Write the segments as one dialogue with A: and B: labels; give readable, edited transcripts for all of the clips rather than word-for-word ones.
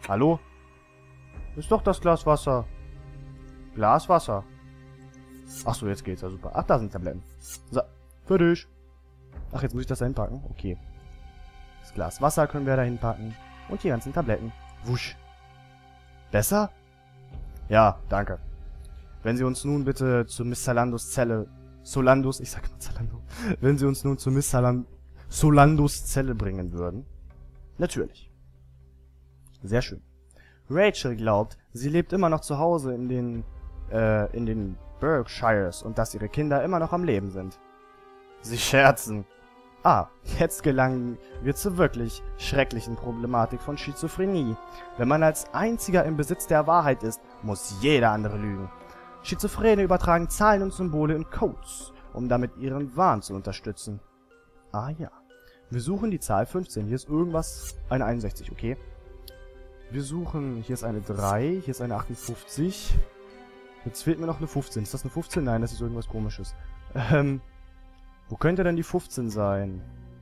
A: Hallo? Ist doch das Glas Wasser. Glaswasser. Achso, jetzt geht's ja super. Ach, da sind Tabletten. So, für dich. Ach, jetzt muss ich das da hinpacken? Okay. Das Glas Wasser können wir da hinpacken. Und die ganzen Tabletten. Wusch. Besser? Ja, danke. Wenn Sie uns nun bitte zu Miss Salandos Zelle... Solandos, ich sag mal Zalando. Wenn Sie uns nun zu Miss Solandos Zelle bringen würden. Natürlich. Sehr schön. Rachel glaubt, sie lebt immer noch zu Hause in den Berkshires und dass ihre Kinder immer noch am Leben sind. Sie scherzen. Ah, jetzt gelangen wir zur wirklich schrecklichen Problematik von Schizophrenie. Wenn man als einziger im Besitz der Wahrheit ist, muss jeder andere lügen. Schizophrene übertragen Zahlen und Symbole in Codes, um damit ihren Wahn zu unterstützen. Ah ja. Wir suchen die Zahl 15. Hier ist irgendwas... Eine 61, okay. Wir suchen... Hier ist eine 3, hier ist eine 58. Jetzt fehlt mir noch eine 15. Ist das eine 15? Nein, das ist irgendwas Komisches. Wo könnte denn die 15 sein?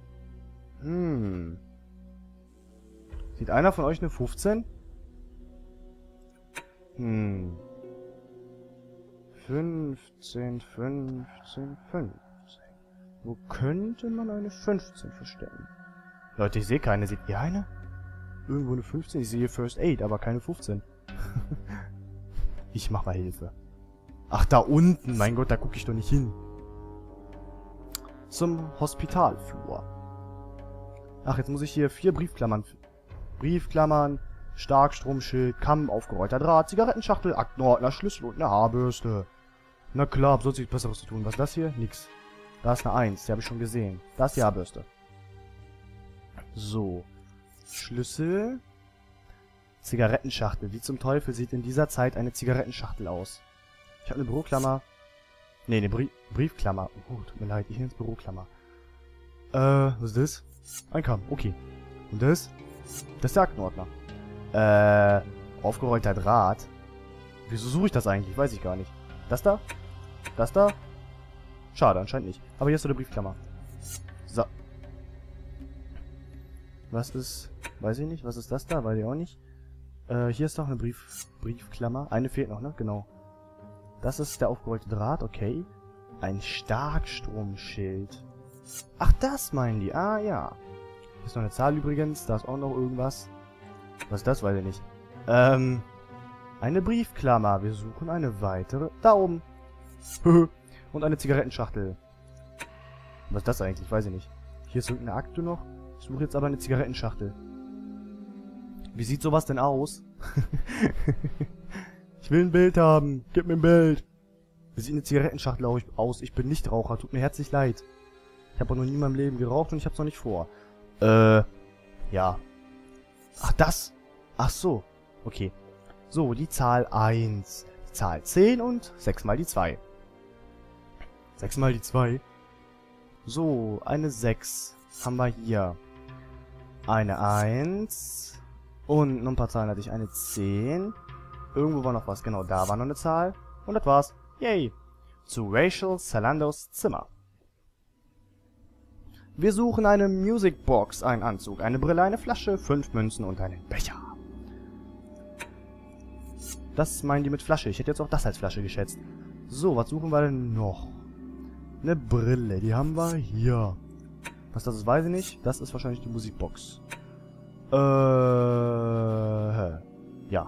A: Sieht einer von euch eine 15? 15, 15, 15. Wo könnte man eine 15 verstecken? Leute, ich sehe keine. Seht ihr eine? Irgendwo eine 15? Ich sehe hier First Aid, aber keine 15. Ich mach mal Hilfe. Ach, da unten. Mein Gott, da gucke ich doch nicht hin. Zum Hospitalflur. Ach, jetzt muss ich hier 4 Briefklammern. Briefklammern, Starkstromschild, Kamm, aufgerollter Draht, Zigarettenschachtel, Aktenordner, Schlüssel und eine Haarbürste. Na klar, sonst nichts Besseres zu tun. Was ist das hier? Nix. Da ist eine 1, die habe ich schon gesehen. Da ist die Haarbürste. So. Schlüssel. Zigarettenschachtel. Wie zum Teufel sieht in dieser Zeit eine Zigarettenschachtel aus? Ich habe eine Büroklammer. Ne, eine Briefklammer. Oh, tut mir leid, ich nenne es Büroklammer. Was ist das? Ein Kamm, okay. Und das? Das ist der Aktenordner. Aufgerollter Draht. Wieso suche ich das eigentlich? Weiß ich gar nicht. Das da? Das da? Schade, anscheinend nicht. Aber hier ist so eine Briefklammer. So. Was ist... Weiß ich nicht. Was ist das da? Weiß ich auch nicht. Hier ist noch eine Briefklammer. Eine fehlt noch, ne? Genau. Das ist der aufgerollte Draht, okay. Ein Starkstromschild. Ach, das meinen die. Ah, ja. Hier ist noch eine Zahl übrigens. Da ist auch noch irgendwas. Was ist das? Weiß ich nicht. Eine Briefklammer. Wir suchen eine weitere. Da oben. Und eine Zigarettenschachtel. Was ist das eigentlich? Weiß ich nicht. Hier ist irgendeine Akte noch. Ich suche jetzt aber eine Zigarettenschachtel. Wie sieht sowas denn aus? Ich will ein Bild haben. Gib mir ein Bild. Wie sieht eine Zigarettenschachtel aus? Ich bin nicht Raucher. Tut mir herzlich leid. Ich habe auch noch nie in meinem Leben geraucht und ich habe es noch nicht vor. Ja. Ach, das. Ach so. Okay. So, die Zahl 1. Die Zahl 10 und 6 mal die 2. 6 mal die 2. So, eine 6 haben wir hier. Eine 1. Und noch ein paar Zahlen hatte ich. Eine 10. Irgendwo war noch was. Genau, da war noch eine Zahl. Und das war's. Yay. Zu Rachel Salandos Zimmer. Wir suchen eine Musicbox, einen Anzug, eine Brille, eine Flasche, 5 Münzen und einen Becher. Das meinen die mit Flasche. Ich hätte jetzt auch das als Flasche geschätzt. So, was suchen wir denn noch? Eine Brille, die haben wir hier. Was das ist, weiß ich nicht. Das ist wahrscheinlich die Musikbox. Ja.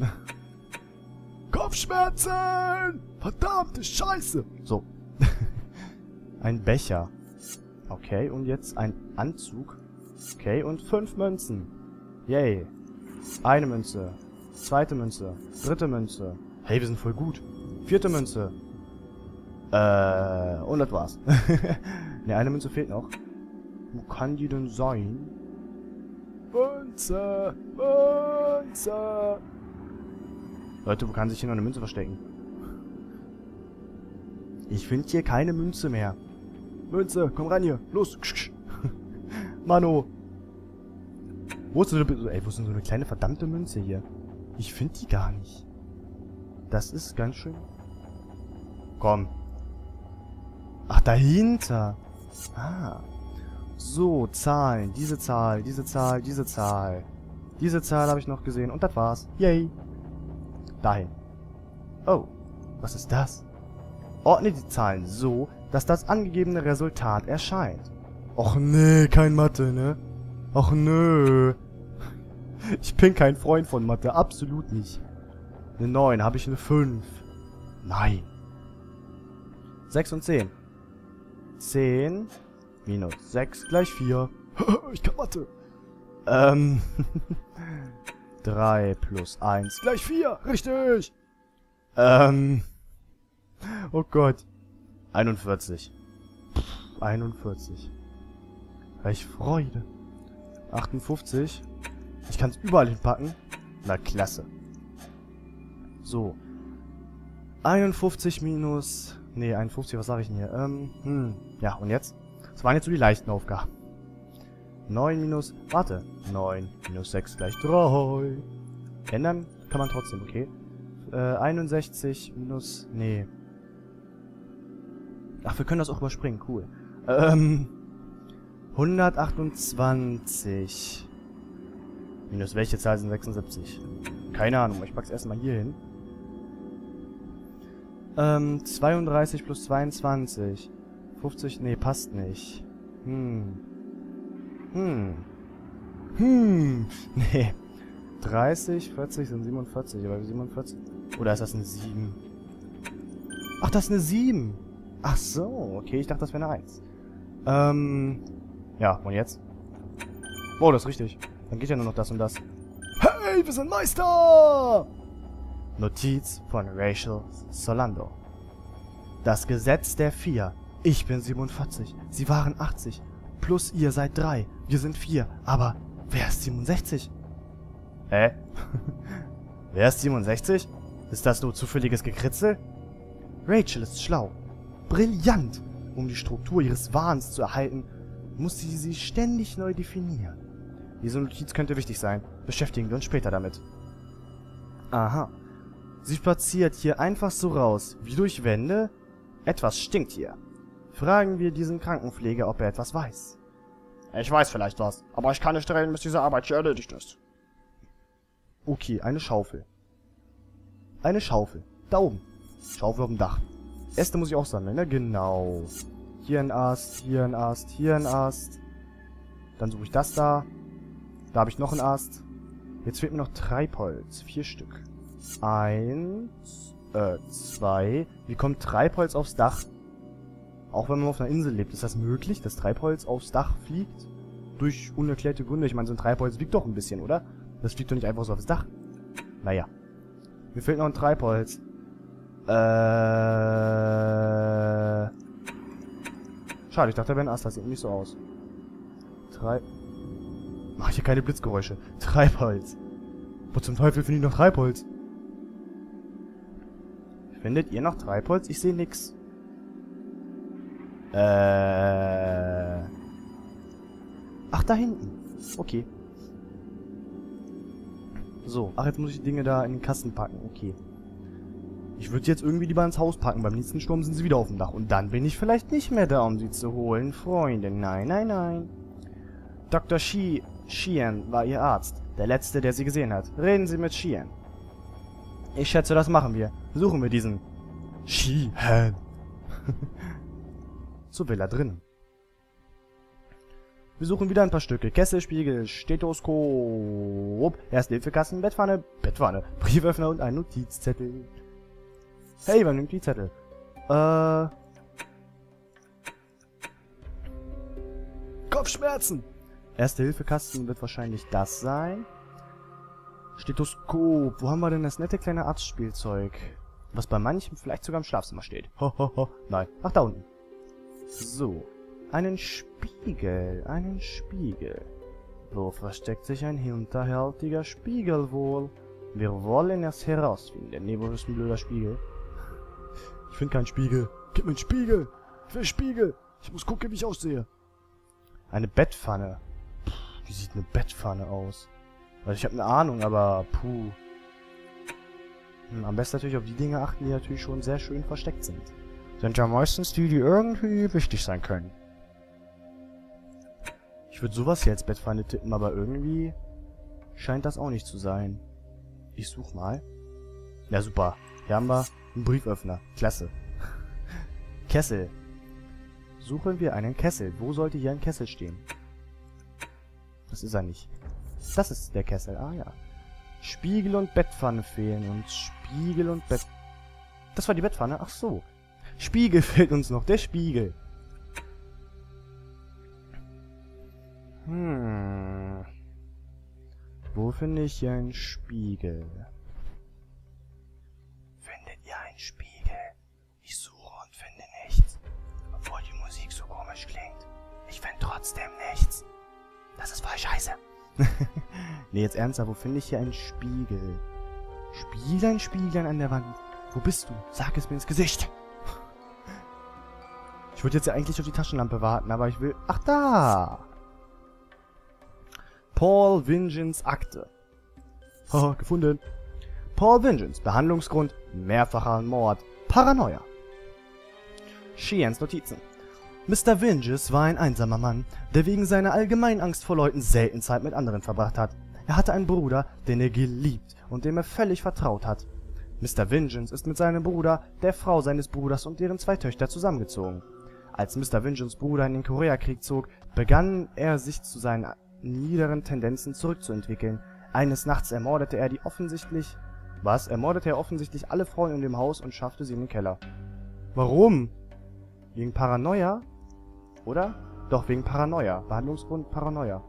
A: Kopfschmerzen! Verdammte Scheiße! So. Ein Becher. Okay, und jetzt ein Anzug. Okay, und 5 Münzen. Yay. Eine Münze. 2. Münze. 3. Münze. Hey, wir sind voll gut. 4. Münze. Und das war's. Ne, eine Münze fehlt noch. Wo kann die denn sein? Münze! Münze! Leute, wo kann sich hier noch eine Münze verstecken? Ich finde hier keine Münze mehr. Münze, komm rein hier. Los. Mano. Wo ist denn so eine kleine verdammte Münze hier? Ich finde die gar nicht. Das ist ganz schön... Komm. Ach, dahinter. Ah. So, Zahlen. Diese Zahl, diese Zahl, diese Zahl. Diese Zahl habe ich noch gesehen und das war's. Yay. Dahin. Oh, was ist das? Ordne die Zahlen so, dass das angegebene Resultat erscheint. Och nee, kein Mathe, ne? Och nö. Ich bin kein Freund von Mathe, absolut nicht. Eine 9, habe ich eine 5. Nein. 6 und 10. 10 minus 6 gleich 4. Ich kann Mathe. 3 plus 1 gleich 4. Richtig. Oh Gott. 41. 41. Welch Freude. 58. Ich kann es überall hinpacken. Na, klasse. So. 51 minus... Nee, 51, was sage ich denn hier? Ja, und jetzt? Das waren jetzt so die leichten Aufgaben. 9 minus... Warte. 9 minus 6 gleich 3. Ändern kann man trotzdem, okay. 61 minus... Nee. Ach, wir können das auch überspringen. Cool. 128. Minus welche Zahl sind 76? Keine Ahnung. Ich pack's erstmal hier hin. 32 plus 22. 50. Nee, passt nicht. Nee. 30, 40 sind 47. Aber 47. Oder ist das eine 7? Ach, das ist eine 7. Ach so. Okay, ich dachte, das wäre eine 1. Ja, und jetzt? Oh, das ist richtig. Dann geht ja nur noch das und das. Hey, wir sind Meister! Notiz von Rachel Solando. Das Gesetz der 4. Ich bin 47. Sie waren 80. Plus ihr seid 3. Wir sind 4. Aber wer ist 67? Hä? Wer ist 67? Ist das nur zufälliges Gekritzel? Rachel ist schlau. Brillant. Um die Struktur ihres Wahns zu erhalten, muss sie ständig neu definieren. Diese Notiz könnte wichtig sein. Beschäftigen wir uns später damit. Aha. Sie spaziert hier einfach so raus, wie durch Wände. Etwas stinkt hier. Fragen wir diesen Krankenpfleger, ob er etwas weiß. Ich weiß vielleicht was, aber ich kann nicht reden, bis diese Arbeit hier erledigt ist. Okay, eine Schaufel. Eine Schaufel. Da oben. Schaufel auf dem Dach. Äste muss ich auch sammeln, ne? Genau. Hier ein Ast, hier ein Ast, hier ein Ast. Dann suche ich das da. Da habe ich noch einen Ast. Jetzt fehlt mir noch Treibholz. 4 Stück. 1, 2. Wie kommt Treibholz aufs Dach? Auch wenn man auf einer Insel lebt, ist das möglich, dass Treibholz aufs Dach fliegt? Durch unerklärte Gründe. Ich meine, so ein Treibholz wiegt doch ein bisschen, oder? Das fliegt doch nicht einfach so aufs Dach. Naja. Mir fehlt noch ein Treibholz. Schade, ich dachte, da wäre ein Ast. Das sieht nicht so aus. Mach ich hier keine Blitzgeräusche. Treibholz. Wo zum Teufel finde ich noch Treibholz? Findet ihr noch Treibholz? Ich sehe nix. Ach, da hinten. Okay. So. Ach, jetzt muss ich die Dinge da in den Kasten packen. Okay. Ich würde sie jetzt irgendwie lieber ins Haus packen. Beim nächsten Sturm sind sie wieder auf dem Dach. Und dann bin ich vielleicht nicht mehr da, um sie zu holen. Freunde, nein, nein, nein. Dr. Sheehan war ihr Arzt. Der letzte, der sie gesehen hat. Reden Sie mit Sheehan. Ich schätze, das machen wir. Suchen wir diesen Sheehan. So will er drin. Wir suchen wieder ein paar Stücke. Kessel, Spiegel, Stethoskop, Erste-Hilfe-Kasten, Bettpfanne, Brieföffner und ein Notizzettel. Hey, wer nimmt die Zettel? Kopfschmerzen! Erste-Hilfe-Kasten wird wahrscheinlich das sein. Stethoskop. Wo haben wir denn das nette kleine Arztspielzeug? Was bei manchen vielleicht sogar im Schlafzimmer steht. Hohoho. Nein. Ach, da unten. So. Einen Spiegel. Einen Spiegel. Wo versteckt sich ein hinterhältiger Spiegel wohl? Wir wollen es herausfinden. Nee, wo ist ein blöder Spiegel? Ich finde keinen Spiegel. Gib mir einen Spiegel. Ich will Spiegel. Ich muss gucken, wie ich aussehe. Eine Bettpfanne. Puh, wie sieht eine Bettpfanne aus? Also ich habe eine Ahnung, aber puh. Am besten natürlich auf die Dinge achten, die natürlich schon sehr schön versteckt sind. Sind ja meistens die, die irgendwie wichtig sein können. Ich würde sowas hier als Bettpfanne tippen, aber irgendwie scheint das auch nicht zu sein. Ich such mal. Ja, super. Hier haben wir einen Brieföffner. Klasse. Kessel. Suchen wir einen Kessel. Wo sollte hier ein Kessel stehen? Das ist er nicht. Das ist der Kessel. Ah, ja. Spiegel und Bettpfanne fehlen uns. Spiegel und Bett... Das war die Bettpfanne? Ach so. Spiegel fehlt uns noch. Der Spiegel. Wo finde ich hier einen Spiegel? Findet ihr einen Spiegel? Ich suche und finde nichts. Obwohl die Musik so komisch klingt. Ich finde trotzdem nichts. Das ist voll scheiße. Nee, jetzt ernsthaft, wo finde ich hier einen Spiegel? Spieglein, Spieglein an der Wand. Wo bist du? Sag es mir ins Gesicht. Ich würde jetzt ja eigentlich auf die Taschenlampe warten, aber ich will... Ach, da! Paul Vingens Akte. Haha, gefunden. Paul Vingens, Behandlungsgrund, mehrfacher Mord, Paranoia. Sheehans Notizen. Mr. Vinges war ein einsamer Mann, der wegen seiner allgemeinen Angst vor Leuten selten Zeit mit anderen verbracht hat. Er hatte einen Bruder, den er geliebt und dem er völlig vertraut hat. Mr. Vingens ist mit seinem Bruder, der Frau seines Bruders und deren 2 Töchter zusammengezogen. Als Mr. Vingens Bruder in den Koreakrieg zog, begann er sich zu seinen niederen Tendenzen zurückzuentwickeln. Eines Nachts ermordete er offensichtlich alle Frauen in dem Haus und schaffte sie in den Keller. Warum? Wegen Paranoia? Oder? Doch, wegen Paranoia. Behandlungsgrund Paranoia.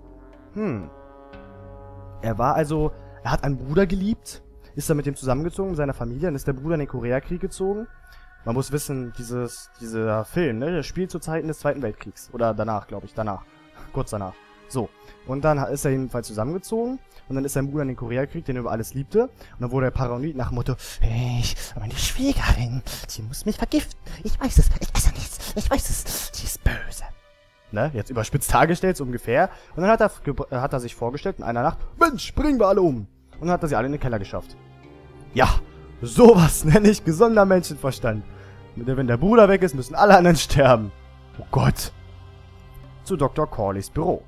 A: Er hat einen Bruder geliebt, ist dann mit dem zusammengezogen, mit seiner Familie, dann ist der Bruder in den Koreakrieg gezogen. Man muss wissen, dieser Film, ne, der spielt zu Zeiten des Zweiten Weltkriegs. Oder danach, glaube ich, kurz danach. So. Und dann ist er jedenfalls zusammengezogen. Und dann ist sein Bruder in den Koreakrieg, den er über alles liebte. Und dann wurde er paranoid nach dem Motto, meine Schwiegerin, die muss mich vergiften. Ich weiß es, ich esse nichts, ich weiß es, die ist böse. Ne, jetzt überspitzt dargestellt, so ungefähr. Und dann hat er sich vorgestellt in einer Nacht, Mensch, bringen wir alle um. Und dann hat er sie alle in den Keller geschafft. Ja, sowas nenne ich gesunder Menschenverstand. Wenn der Bruder weg ist, müssen alle anderen sterben. Oh Gott. Zu Dr. Corleys Büro.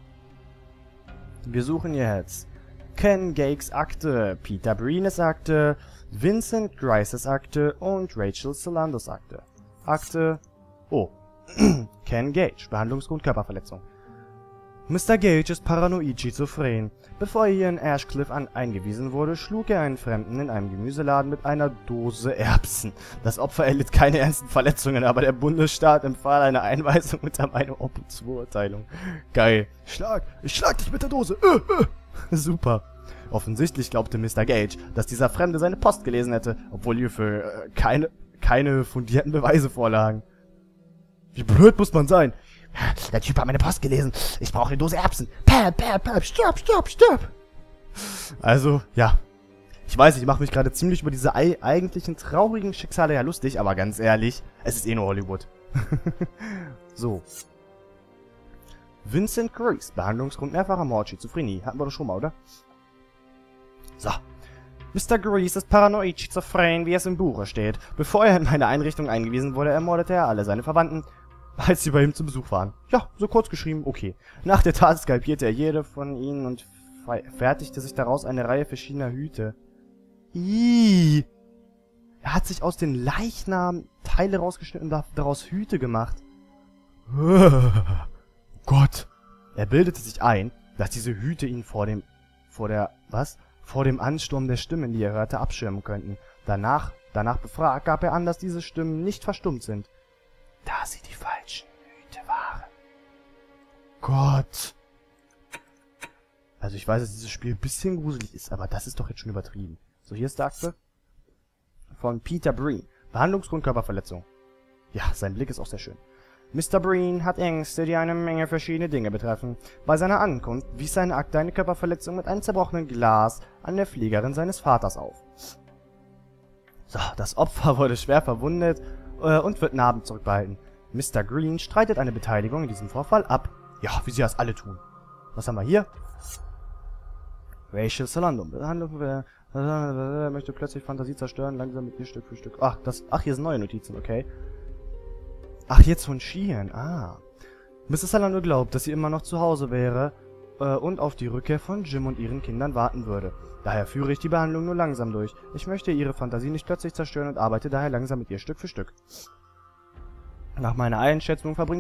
A: Wir suchen jetzt Ken Gakes Akte, Peter Breenes Akte, Vincent Grices Akte und Rachel Solandos Akte. Akte... Oh. Ken Gage, Behandlungsgrund Körperverletzung. Mr. Gage ist paranoid schizophren. Bevor er hier in Ashcliffe eingewiesen wurde, schlug er einen Fremden in einem Gemüseladen mit einer Dose Erbsen. Das Opfer erlitt keine ernsten Verletzungen, aber der Bundesstaat empfahl eine Einweisung unter meine Obhutsbeurteilung. Geil. Ich schlag dich mit der Dose. Super. Offensichtlich glaubte Mr. Gage, dass dieser Fremde seine Post gelesen hätte, obwohl hierfür keine fundierten Beweise vorlagen. Wie blöd muss man sein? Der Typ hat meine Post gelesen. Ich brauche eine Dose Erbsen. Stirb. Also, ja. Ich weiß, ich mache mich gerade ziemlich über diese eigentlichen traurigen Schicksale ja lustig, aber ganz ehrlich, es ist eh nur Hollywood. So. Vincent Grice, Behandlungsgrund mehrfacher Mord, Schizophrenie. Hatten wir doch schon mal, oder? So. Mr. Grice ist paranoid schizophren, wie es im Buche steht. Bevor er in meine Einrichtung eingewiesen wurde, ermordete er alle seine Verwandten, als sie bei ihm zu Besuch waren. Ja, so kurz geschrieben, okay. Nach der Tat skalpierte er jede von ihnen und fertigte sich daraus eine Reihe verschiedener Hüte. Ihhh. Er hat sich aus den Leichnam Teile rausgeschnitten und daraus Hüte gemacht. Oh Gott. Er bildete sich ein, dass diese Hüte ihn vor dem Ansturm der Stimmen, die er hörte, abschirmen könnten. Danach befragt, gab er an, dass diese Stimmen nicht verstummt sind. Da sie die falschen Hüte waren. Gott. Also ich weiß, dass dieses Spiel ein bisschen gruselig ist, aber das ist doch jetzt schon übertrieben. So, hier ist der Akte von Peter Breen. Behandlungsgrund Körperverletzung. Ja, sein Blick ist auch sehr schön. Mr. Breen hat Ängste, die eine Menge verschiedene Dinge betreffen. Bei seiner Ankunft wies seine Akte eine Körperverletzung mit einem zerbrochenen Glas an der Fliegerin seines Vaters auf. So, das Opfer wurde schwer verwundet und wird Narben zurückbehalten. Mr. Green streitet eine Beteiligung in diesem Vorfall ab. Ja, wie sie das alle tun. Was haben wir hier? Rachel Solando. Behandlung möchte plötzlich Fantasie zerstören, langsam mit ihr Stück für Stück. Ach, hier sind neue Notizen, okay. Ach, jetzt von Sheehan. Ah. Mrs. Solando glaubt, dass sie immer noch zu Hause wäre und auf die Rückkehr von Jim und ihren Kindern warten würde. Daher führe ich die Behandlung nur langsam durch. Ich möchte ihre Fantasie nicht plötzlich zerstören und arbeite daher langsam mit ihr Stück für Stück. Nach meiner Einschätzung verbringt